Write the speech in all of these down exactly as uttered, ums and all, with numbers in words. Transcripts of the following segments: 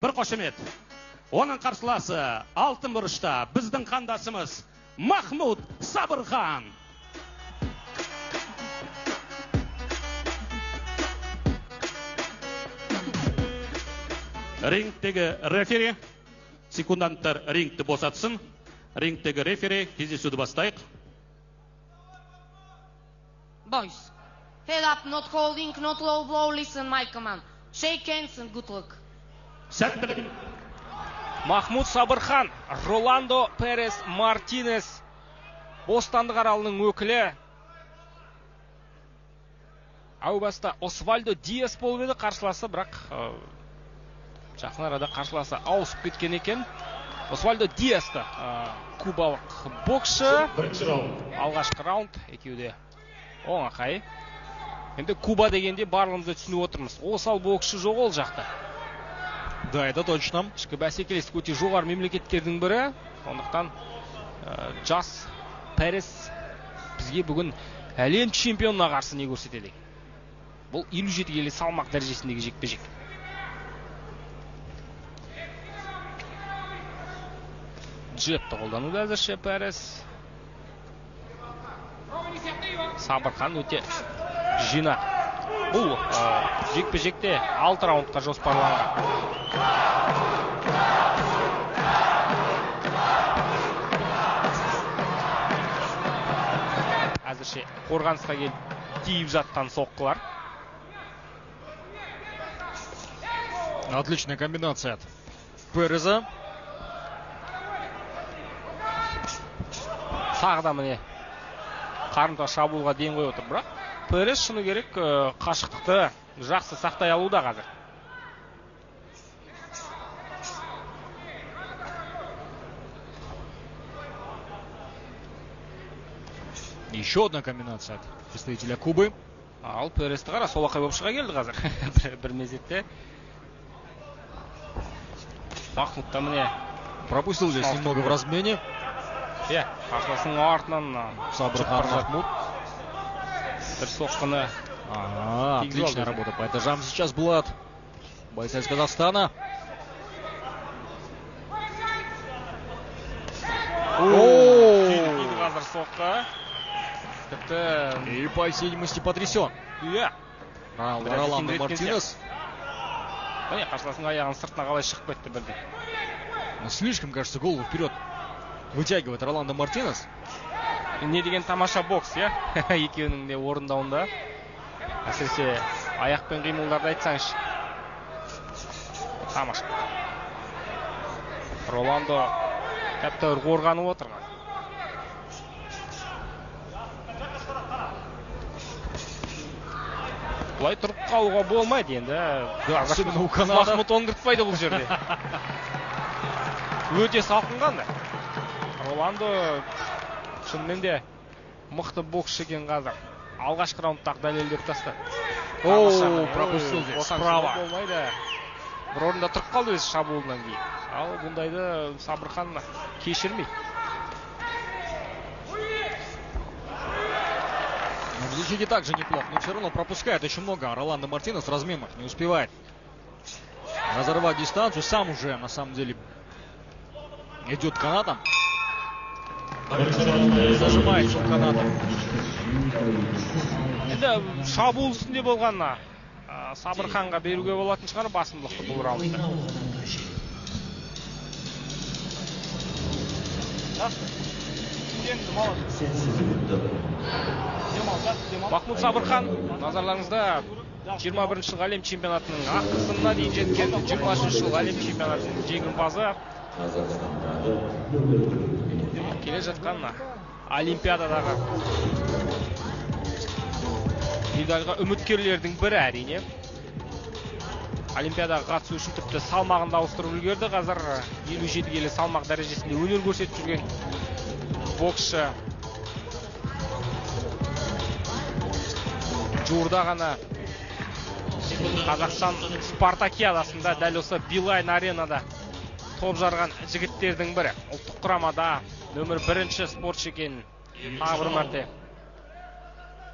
бір қошемет. Оның қарсыласы алтын бұрышта біздің қандасымыз Махмуд Сабырхан. Рингтегі рефери, секунданттар рингті босатсын. Рингтегі рефери, кездесуді бастайық. Boys, head up, not holding, not low blow, listen my command. Shake hands and good luck. Сәттілік. Махмуд Сабырхан, Роландо Перес Мартинес, Бостандық аралының өкілі. Әу баста Освальдо Диас болып еді, қарсыласы, бірақ жақын арада қарсыласы ауысып кеткен екен. Освальдо Диасты, кубалық боксшы. Алғашқы раунд, екеуде оңақай. Енді Куба дегенде барлығымызды түсініп отырмыз. Осал боксшы жоқ ол жақта. Да, это точно. Ішкі бәсекелестік өте жоғары мемлекеттердің бірі. Сондықтан Жас Перес бізге бүгін әлем чемпионына қарсы не көрсетеді. Бұл елу жеті келі салмақ дәрежесіндегі жекпе-жек. Джепті қолдануда әзірше Перес. Сабырхан өте жинақ. Бұл жекпе-жекте алты раундқа жоспарланған. Әзірше қорғанысқа келіп тиіп жатқан соққылар. Отличная комбинация от Переза. Сағыда міне қарымта шабуылға ден қойып отыр, бірақ Перес шыны керек қашықтықты жақсы сақтай алуда қазір. Еще одна комбинация от представителя Кубы. Ал Пересті қара солақай болып шыға келді қазір. Бір мезетте. Махмудта міне пропустил здесь немного в размене. Иә, қарсыласының артынан Сабырхан Махмуд. Бір соққыны. Отличная работа по этажам сейчас была от бойца из Казахстана. О, қазір соққы. И по всей видимости потрясен. Иә. Роландо Мартинес. Міне қарсыласының аяғын сыртына қалай шығып кетті бірден. Слишком, кажется, голову вперед вытягивает Роландо Мартинес. Не деген тамаша бокс, иә? Екеуінің де орындауында. Әсіресе аяқпен қимылдарды айтсаңыз. Тамаша. Роландо тәптәуір қорғанып отырған. Бұлай тұрып қалуға болмайды енді. Махмуд оңдыртпайды бұл жерде. Өте салқынған да. Роландо шынымен де мықты боксшы екен қазір. Алғашқы раундтағы дәлелдеп тастады. О, пропустил здесь. Справа. Бір орында тұрып қалды өз шабуылынан кейін. Ал бұндайды Сабырхан кешірмейді. В защите также неплохо, но все равно пропускает очень много. Роландо Мартинес в разменах не успевает разорвать дистанцию. Сам уже, на самом деле, идет канатом. Зажимается он канатом. Енді шабуыл үстінде болғанна Сабырханға беруге болатын шығар басымдықты бұл раундта. Махмуд Сабырхан, назарларыңызда жиырма бірінші жыл әлем чемпионатының ақ тізіміне дейін жеткен, жиырма үшінші жыл әлем чемпионатының жеңімпазы. Келе жатқан Олимпиададағы медальға үміткерлердің бірі әрине. Олимпиадаға қатысу үшін тіпті салмағында ауыстырып үлгерді. Қазір елу жеті келі салмақ дәрежесінде өнер көрсетіп жүрген боксшы. Жуырда ғана Қазақстан Спартакиадасында дәл осы Билайн аренада топ жарған жігіттердің бірі. Ұлттық құрамада нөмір бірінші спортшы екенін тағы бір мәрте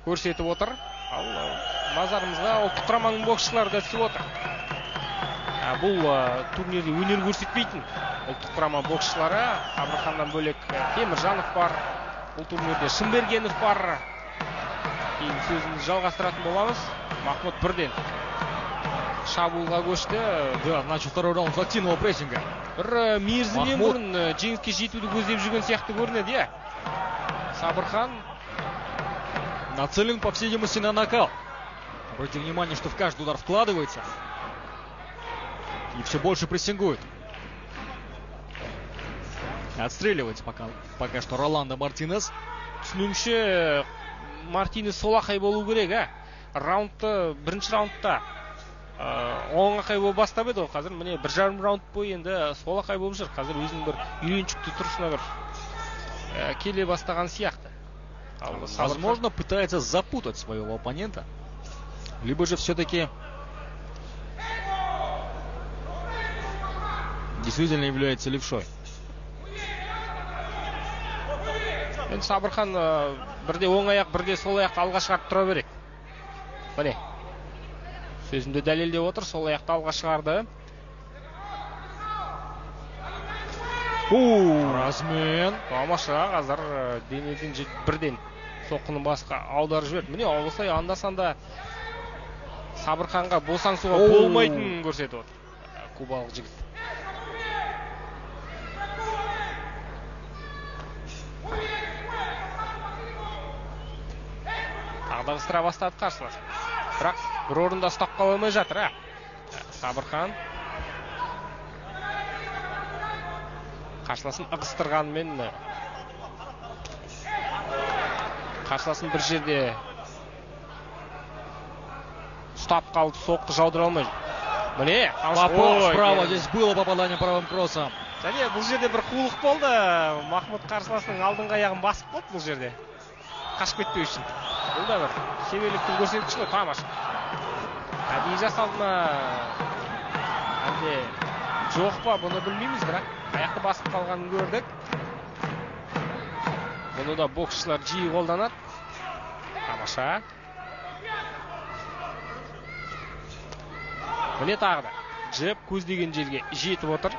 көрсетіп отыр. Ал назарымызға ұлттық құраманың боксшылары да түсіп отыр. Бұл турнирде өнер көрсетпейтін ұлттық құрама боксшылары. Сабырханнан бөлек Теміржанов бар. Бұл турнирде Шымбергенов бар. Кейін сөзімізді жалғастыратын боламыз. Махмуд бірден шабуылға көшті. Да, начал второй раунд с активного прессинга. Бір мерзімнен бұрын жеңіске жетуді көздеп жүрген сияқты көрінеді, иә. Сабырхан нацелен, по всей видимости, на нокаут. Обратите внимание, что в каждый удар вкладывается. И все больше прессингует. Отстреливается пока, пока что Роландо Мартинес. Түсінуімше Мартинес солақай болу керек, ә? Раундты, бірінші раундта оңақай болып бастап еді, қазір міне бір жарым раунд бойы енді солақай болып жүр. Қазір өзінің бір үйреншікті тұрысына бір келе бастаған сияқты. Возможно, пытается запутать своего оппонента. Либо же все-таки действительно является левшой. Енді Сабырхан бірде оң аяқ, бірде сол аяқты алға шығарып тұра береді. Міне. Сөзімді дәлелдеп отыр, сол аяқты алға шығарды. Размен. Тамаша, қазір денеден бірден соққының басқа аударып жіберді. Міне, осылай анда-санда Сабырханға босаңсуға болмайтынын көрсетіп отыр. Кубалық жігіт. Тағдағыстыра бастады қарсылас. Бірақ бір орында ұстап қала алмай жатыр, ә? Сабырхан қарсыласын ығыстырғанымен қарсыласын бір жерде ұстап қалды, соққы жаудыра алмай. Міне, Попов справа, здесь было попадание правым кроссом. Және бұл жерде бір қулық болды. Махмуд қарсыласының алдыңғы аяғын басып қалды бұл жерде. Қашып кетпеу үшін. Бұл да бір шеберліктің көрсеткіші ғой, тамаша. Әдейі жасалды ма, әлде жоқ па, бұны білмейміз, бірақ аяқты басып қалғанын көрдік. Бұны да боксшылар жиі қолданады. Тамаша. Міне тағы да жеп көздеген жерге жетіп отыр.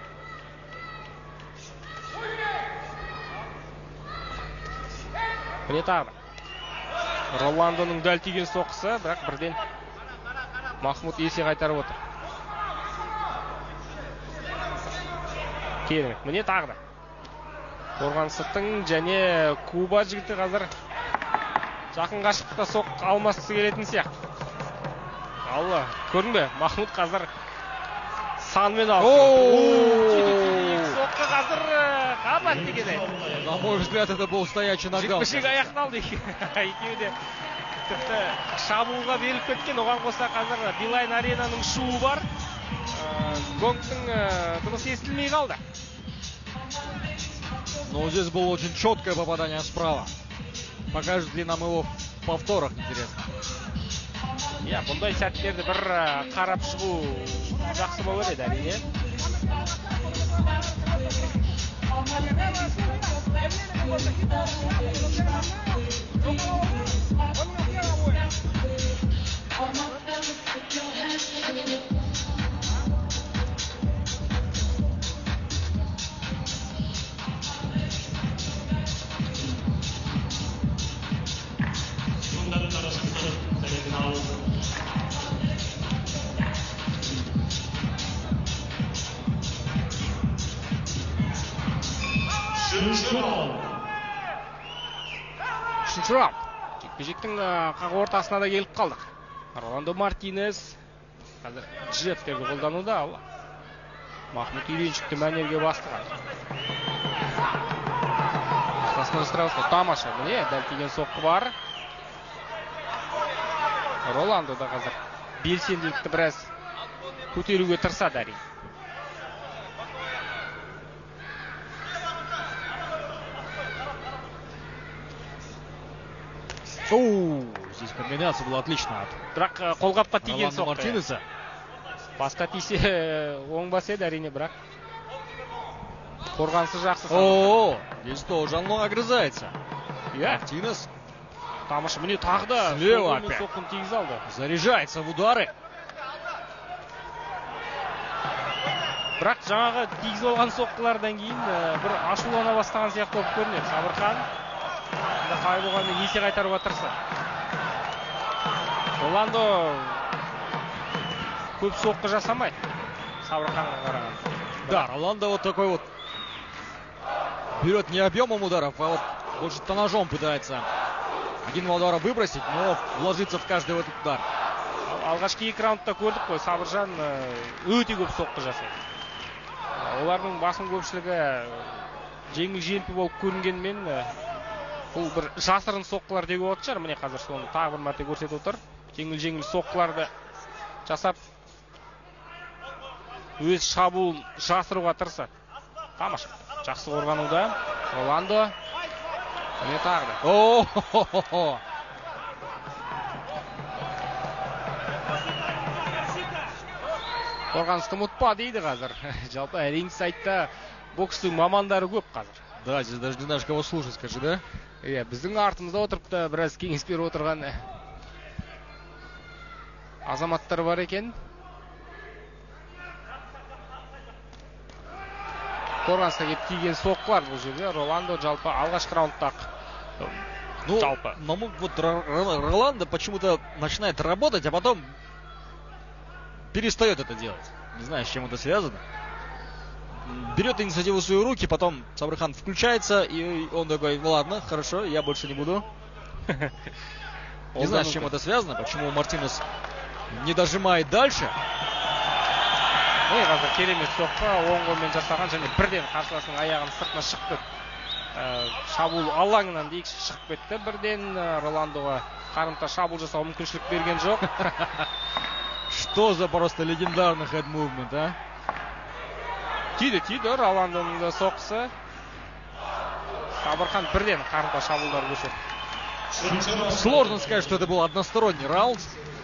Міне тағы да Роландоның дәл тиген соққысы, бірақ бірден Махмуд есе қайтарып отыр. Керемет. Міне тағы да қорғаныстың және Куба жігіті қазір жақын қашықтықта соққы алмасқысы келетін сияқты. Алла, көрдің бе? Махмуд қазір санмен алды. Соққы қазір қабат дегені. На мой взгляд, это был стоячий нокаут. Жекпе-жек аяқталды. Екеуі де тіпті шабуылға беріліп кеткен. Оған қоса қазір Билайн аренаның шуы бар. Гонгтың дыбысы естілмей қалды. Но здесь было очень четкое попадание справа. Покажет ли нам его в повторах, интересно. Я, бұндай сәттерді бір қарап шығу жақсы болар еді, әрине. Үшінші раунд. Жекпе-жектің қақ ортасына да келіп қалдық. Роландо Мартинес қазір джебтерді қолдануда. Махмуд үйреншікті мәнерге бастыған. Астасынан страуска тамаша. Міне, дәл тиген соққы бар. Роландо да қазір белсенділікті біраз көтеруге тырысады әрине. Оу, здесь комбинация была отличная. Бірақ қолғапқа тиген соққы Мартинеса. Басқа тисе оңбас еді әрине, бірақ қорғанысы жақсы. О, здесь тоже оно огрызается. Я? Мартинес. Тамаша, міне тағы да слева опять. Соққын тигіз алды. Заряжается в удары. Бірақ жаңағы тигізіп алған соққылардан кейін бір ашулана бастаған сияқты болып көрінеді. Сабырхан енді қалай болғанда есе қайтаруға тырысты. Роландо көп соққы жасамайды Сабырханға қараған. Да, Роландо вот такой вот берет не объемом ударов, а вот больше-то ножом пытается один-два удара выбросить, но вложиться в каждый этот удар. Алғашқы екі раундта көрдік қой, Сабыржан өте көп соққы жасайды. Олардың басым көпшілігі жеңіл-желпі болып көрінгенмен, бұл бір жасырын соққылар деуге болады шығар. Міне қазір соны тағы бір мәрте көрсетіп отыр. Жеңіл-жеңіл соққыларды жасап, өз шабуылын жасыруға тырысады. Тамаша. Жақсы қорғануда. Роландо. Міне тағы да. О-хо-хо-хо. Қорғанысты ұмытпа дейді қазір. Жалпы ринг сайтта бокстың мамандары көп қазір. Да, здесь даже не знаешь, кого слушать, скажи, да? Иә, біздің артымызда отырып та біраз кеңес беріп отырған азаматтар бар екен. Қорғанысқа кеп тиген соққылар бұл жерде. Роландо жалпы алғашқы раундтақ. Ну, жалпы. Вот Роландо почему-то начинает работать, а потом перестает это делать. Не знаю, с чем это связано. Берет инициативу в свои руки, потом Сабырхан включается, и он такой: ну ладно, хорошо, я больше не буду. Не знаю, с чем это связано, почему Мартинес не дожимает дальше. Ой, қазір керемет соққы, оң қолмен жасаған және бірден қарсыласының аяғын сыртына шықты. Шабуыл алаңынан дейікші шығып кетті. Бірден Роландоға қарымта шабуыл жасауға мүмкіншілік берген жоқ. Что за просто легендарный head movement, а? Тиді, тиді, Роландоның да соққысы. Сабырхан бірден қарымта шабуылдар көрсетті. Сложно сказать, что это был односторонний раунд.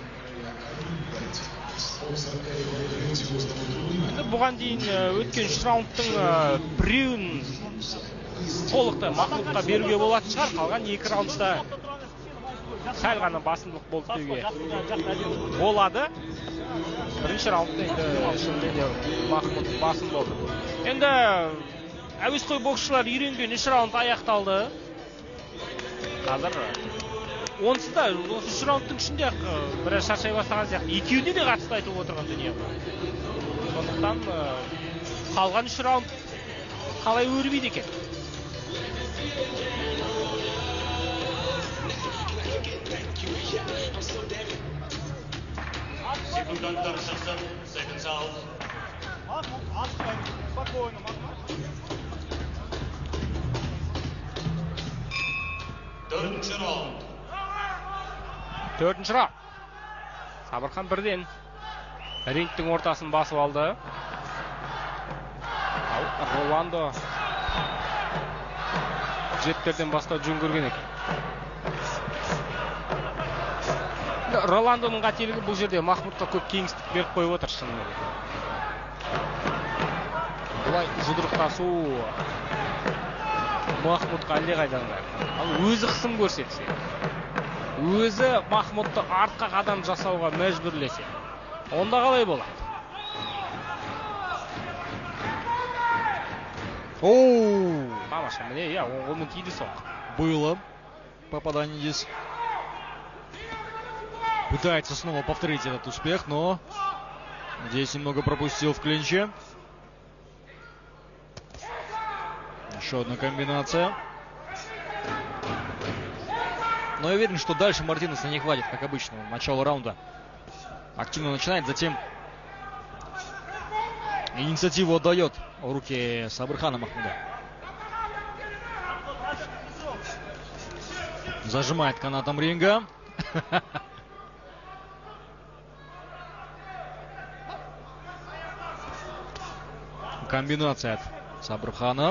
Бұған дейін өткен үш раундтың біреуін толықтай Махмудқа беруге болатын шығар. Қалған екі раундта сәл ғана басымдылық болды деуге болады. Бірінші раундта енді шынымен Махмуд басым болды. Енді әуесқой боксшылар үйренген үш раунд аяқталды. Қазір онсыз да үш раундтың ішінде біраз шаршай бастаған сияқты. Екеуіне де қатысты айтылып отырған дүние бар. Сондықтан қалған үш раунд қалай өрбиді екен? Секунданттар шықсын, seconds out. Төртінші раунд. Төртінші раунд. Сабырхан бірден рингтің ортасын басып алды. Роландо жеттерден бастау жөн көрген екен. Роландоның қателігі бұл жерде Махмудқа көп кеңістік беріп қойып отыр шынымен. Бұлай жұдырықтасу Махмудқа әлде қайдан бар. Ал өзі қысым көрсетсе, өзі Махмудты артқа қадам жасауға мәжбүрлесе, онда қалай болады? Оу! Тамаша, міне, я, оң қолмен тиді соқ. Было попадание здесь. Пытается снова повторить этот успех, но здесь немного пропустил в клинче. Еще одна комбинация. Но я уверен, что дальше Мартинеса не хватит, как обычно. Начало раунда активно начинает, затем инициативу отдает в руки Сабырхана Махмуда. Зажимает канатом ринга. Комбинация от Сабырхана.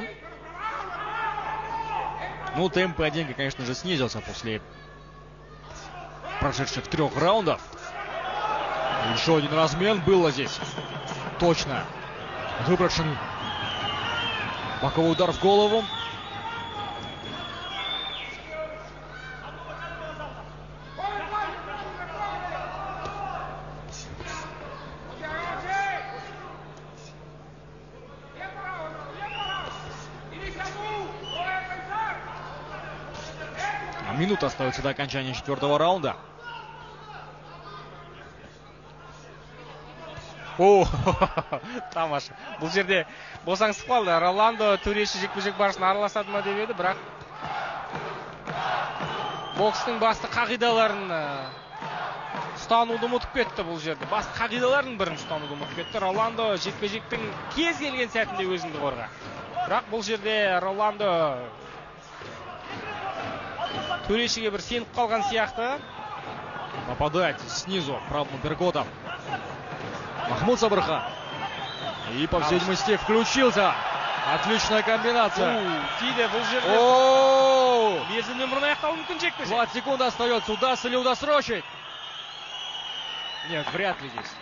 Ну, темп поединка, конечно же, снизился после прошедших трех раундов. Еще один размен было здесь. Точно. Выброшен боковой удар в голову. Минута остается до окончания четвертого раунда. О, тамаша. Бұл жерде босаңсып қалды. Роландо төреші жекпе-жек барысында араласады ма деп еді, бірақ бокстың басты қағидаларын ұстануды ұмытып кетті бұл жерде. Басты қағидалардың бірін ұстануды ұмытып кетті. Роландо жекпе-жектің кез келген сәтінде өзіңді қорға. Бірақ бұл жерде Роландо төрешіге бір сеніп қалған сияқты. Нападает снизу правым апперкотом Махмуд Сабырхан. И, по всей видимости, включился. Отличная комбинация. Тиде бұл жерде мерзімнен бұрын аяқтауы мүмкін жекпе-жек. двадцать секунд остается. Удастся ли удосрочить? Нет, вряд ли здесь.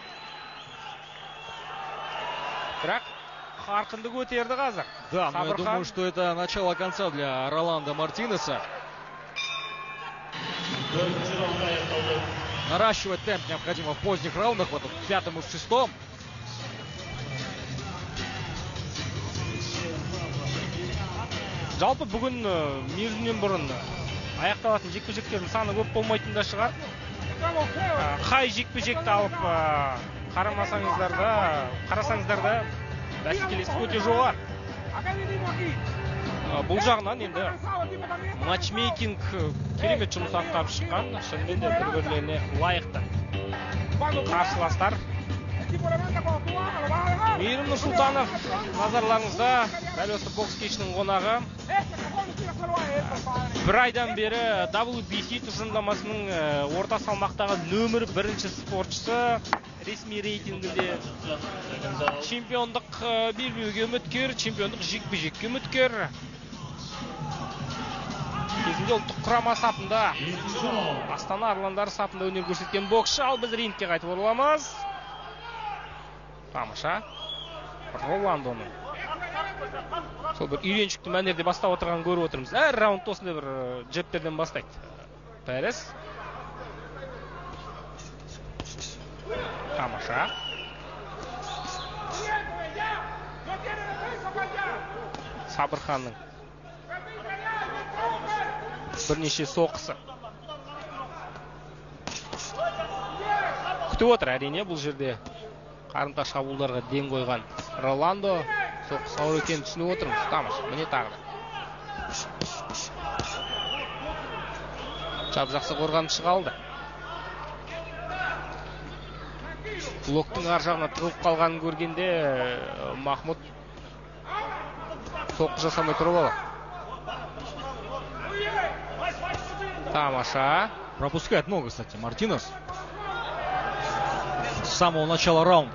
Бірақ қарқынды көтерді қазір. Да, но я думаю, что это начало конца для Роландо Мартинеса. Наращивать темп необходимо в поздних раундах, вот в пятом и в шестом. Жалпы бүгін мерзімнен бұрын аяқталатын жекпе-жектердің саны көп болмайтын да шығар. Қай жекпе-жекті алып қарамасаңыздар да, қарасаңыздар да бәсекелестік өте жоғары. Бұл жағынан енді матчмейкинг керемет жұмыс атқарып шыққан, шынымен де бір-бірлеріне лайықты қарсыластар. Мейірім Нұрсұлтанов назарларыңызда, дәл осы бокс кешінің қонағы. Бір айдан бері дабл ю би си тұжырымдамасының орта салмақтағы нөмір бірінші спортшысы, ресми рейтингінде чемпиондық белбеуге үміткер, чемпиондық жекпе-жекке үміткер. Кезінде ұлттық құрама сапында, Астана Арландары сапында өнер көрсеткен боксшы, ал біз рингке қайтып ораламыз. Тамаша. Роландоның сол бір үйреншікті мәнерде бастап отырған көріп отырмыз. Әр раунд осындай бір джептерден бастайды. Пәрес. Тамаша. Сабырханның бірнеше соққысы. Күтіп отыр әрине бұл жерде қарымта шабуылдарға ден қойған Роландо. Соққысы ауыр екенін түсініп отырмыз. Тамаша, міне тағы да. Жап жақсы қорғанып шығалды. Блоктың ар жағына тығылып қалғанын көргенде Махмуд соққы жасамай тұрып алды. Тамаша. Пропускает много, кстати, Мартинес. С самого начала раунда.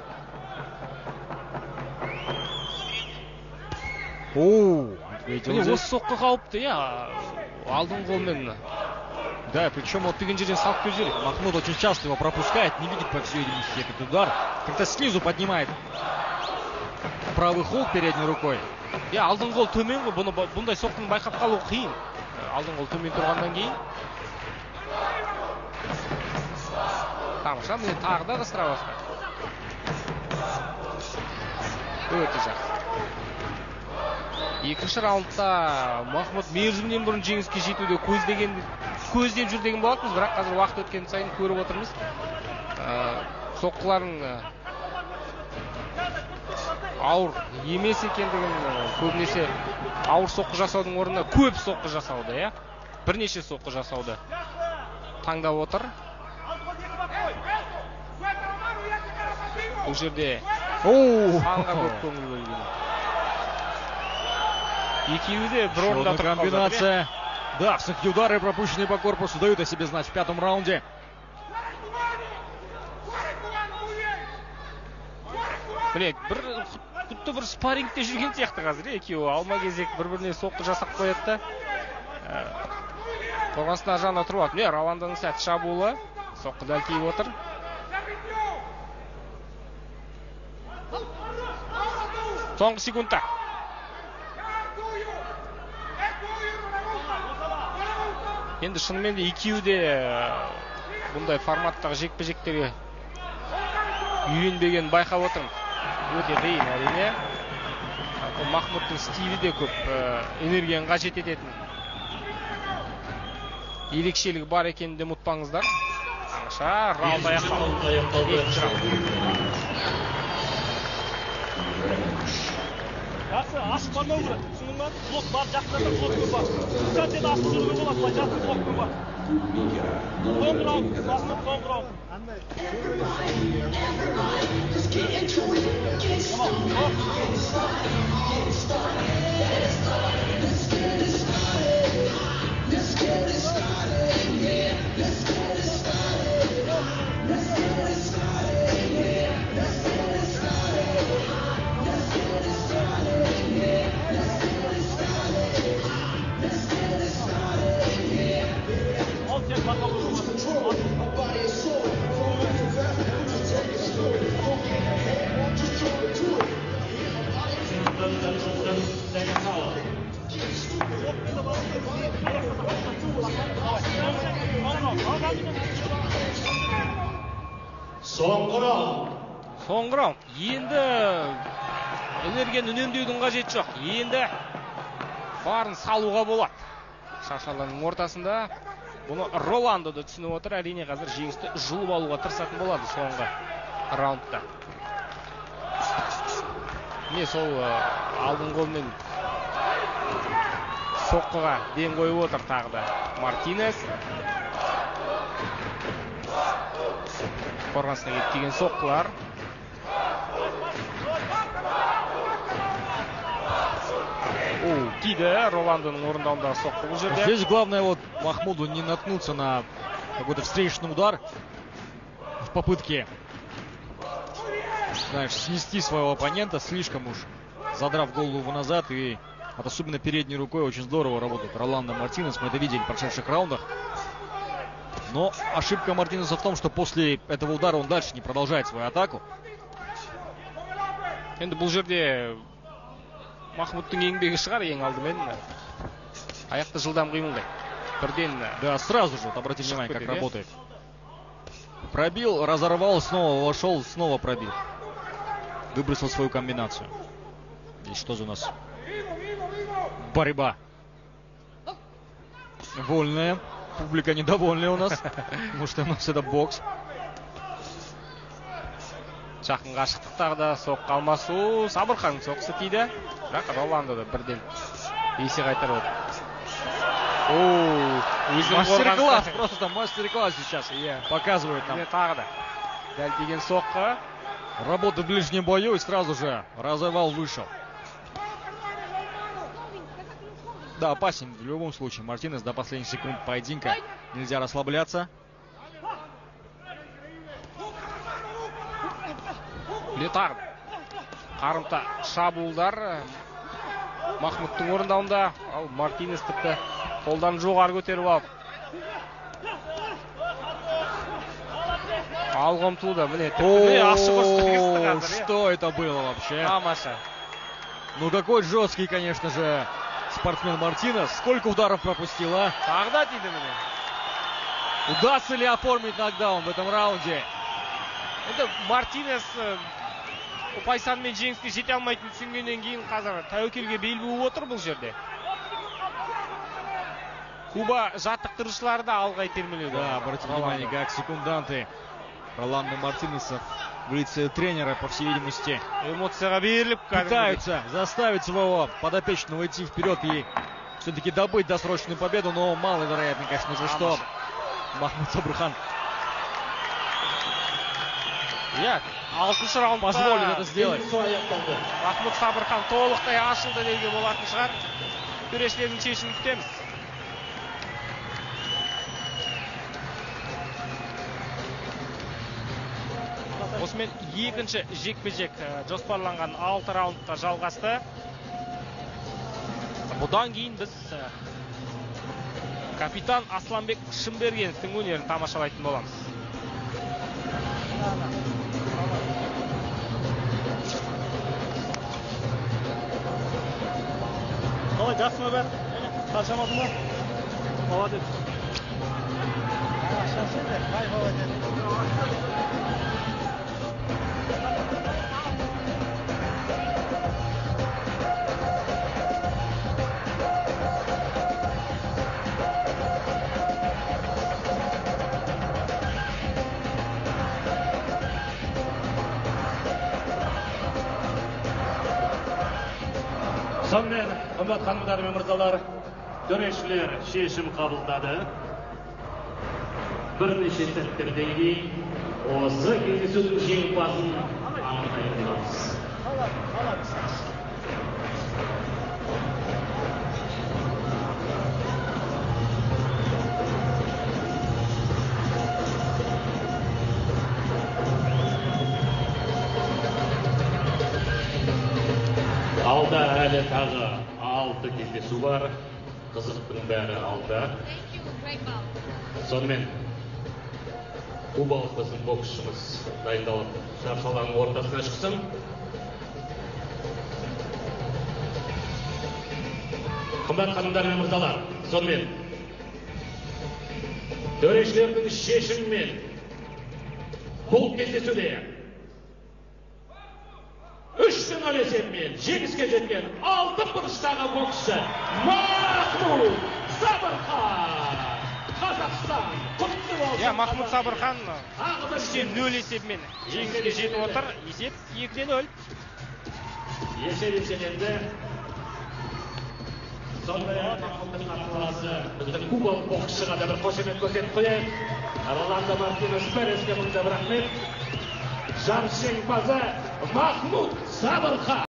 Оу, ответил здесь. Осы соққы қауіпті, я алдың қолмен. Да, причем вот деген жерден салып кеп жібереді. Махмуд очень часто его пропускает, не видит, по всей видимости, этот удар. Как-то снизу поднимает правый хук передней рукой. Я алдың қол төмен ғой, бұны бұндай соққыны байқап қалу қиын. Алдың қол төмен тұрғаннан кейін. Тамаша, міне тағы да ыстыра бастады. Өте жақсы. Екінші раундта Махмуд мерзімнен бұрын жеңіске жетуде көздеген көздеп жүр деген болатынбыз, бірақ қазір уақыт өткен сайын көріп отырмыз. Соққылардың ауыр емес екендігін, көбінесе ауыр соққы жасаудың орнына көп соққы жасауды, иә? Бірнеше соққы жасауды таңдап отыр. Бұл жерде санға көп көңіл бөлген. Екеуі де бір орында тұрып қалды. Комбинация. Да, все-таки удары, пропущенные по корпусу, дают о себе знать в пятом раунде. Білек, бір құтты бір спаррингте жүрген сияқты қазір, екеуі алма-кезек бір-біріне соққы жасап қояды. Қорғаныстың ар жағында тұрып отыр. Роландоның сәтті шабуылы, соққы дәл тиіп отыр. Соңғы секундта. Енді шынымен де екеуі де бұндай форматтағы жекпе-жектерге үйренбеген байқап отырмыз. Өте қиын әрине. Махмудтың стилі де көп энергияны қажет ететін ерекшелігі бар екенін де ұмытпаңыздар. Тамаша, раунд аяқталды. Екінші раунд. Жақсы, ашық бармау керек. Түсінің ба? Блок бар, жақсында блок бар. Сәл сен ашық жүруге болады, былай жақсы блок бар. Соңғы раунд, басында соңғы раунд. Соңғы раунд. Соңғы раунд. Енді энергияны үнемдеудің қажеті жоқ. Енді барын салуға болады. Шаршалардың ортасында бұны Роландо да түсініп отыр. Әрине қазір жеңісті жұлып алуға тырысатын болады соңғы раундта. Не сол алдың қолмен соққыға ден қойып отыр тағы да Мартинес. Қорғанысына кетіп деген соққылар. О, тиді Роландоның орындауындағы соққы бұл жерде. Здесь главное вот Махмуду не наткнуться на какой-то встречный удар в попытке, знаешь, снести своего оппонента, слишком уж задрав голову назад, и вот особенно передней рукой очень здорово работает Роландо Мартинес. Мы это видели в прошедших раундах. Но ошибка Мартинеса в том, что после этого удара он дальше не продолжает свою атаку. Енді бұл жерде Махмудтың еңбегі шығар ең алдымен. Аяқты жылдам қимылдайды. Бірден. Да, сразу же, вот обратите внимание, как работает. Пробил, разорвал, снова вошел, снова пробил. Выбросил свою комбинацию. Здесь что же у нас? Борьба. Вольная. Публика недовольная у нас. Потому что у нас это бокс. Жақын қашықтықтарда соққы алмасу. Сабырханның соққысы тиді. Бірақ Роландо да бірден есе қайтарып отыр. Мастер-класс, просто мастер-класс сейчас показывает нам. Тағы да. Дәл тиген соққы. Работа в ближнем бою и сразу же разорвал, вышел. Да, опасен в любом случае. Мартинес до последних секунд поединка. Нельзя расслабляться. Летар. Қарымта шабуылдар. Махмудтың орындауында. Ал Мартинес тіпті қолдан жоғары көтеріп алып. Алға ұмтылды. Міне О, что это было вообще? Тамаша. Ну какой жесткий, конечно же, спортсмен Мартинес. Сколько ударов пропустил, а? Тағда тиді міне. Удастся ли оформить нокдаун в этом раунде? Енді Мартинес ұпайсанмен жеңіске жете алмайтын түсінгеннен кейін қазір тәуекелге бел буып отыр бұл жерде. Куба жаттықтырушылары да алға итермелеуде. Да, обратите внимание, как секунданты Роландо Мартинеса в лице тренера, по всей видимости, эмоцияға беріліп пытаются заставить своего подопечного идти вперед и все-таки добыть досрочную победу, но маловероятно, конечно же, что Махмуд Сабырхан алтыншы раунд позволит это сделать. Махмуд Сабырхан толықтай ашылды деуге болатын шығар. Төрешілердің шешімін күтеміз. Осымен екінші жекпе-жек жоспарланған алты раундқа жалғасты. Бұдан кейін біз капитан Асланбек Шымбергеновтің өнерін тамашалайтын боламыз. Қалай, жақсы ма бәрі? Қашамадың ба? Молодец. Сонымен, қымбат ханымдар мен мырзалар, төрешілер шешім қабылдады. Бірнеше сәттерден кейін осы кездесудің жеңімпазын анықтаймыз. Алда әлі тағы алты кездесу бар. Қызықтың бәрі алда. Сонымен кубалық біздің боксшымыз дайындалып шаршы алаңның ортасына шықсын. Қымбат ханымдар мен мырзалар, сонымен төрешілердің шешімімен бұл кездесуде үш нөл есебімен жеңіске жеткен алтын бұрыштағы боксшы Махмуд Сабырхан, Қазақстан құтты болсын. Иә, Махмуд Сабырхан үш нөл есебімен жеңіске жетіп отыр. Есеп екі нөл. Есеп еселенді. Сондай-ақ Махмудтың қарсыласы біздің кубалық боксшыға да бір қошемет көрсетіп қояйық. Роландо Мартинес Переске мың да бір рахмет. Жарыс жеңімпазы Махмуд Сабырхан.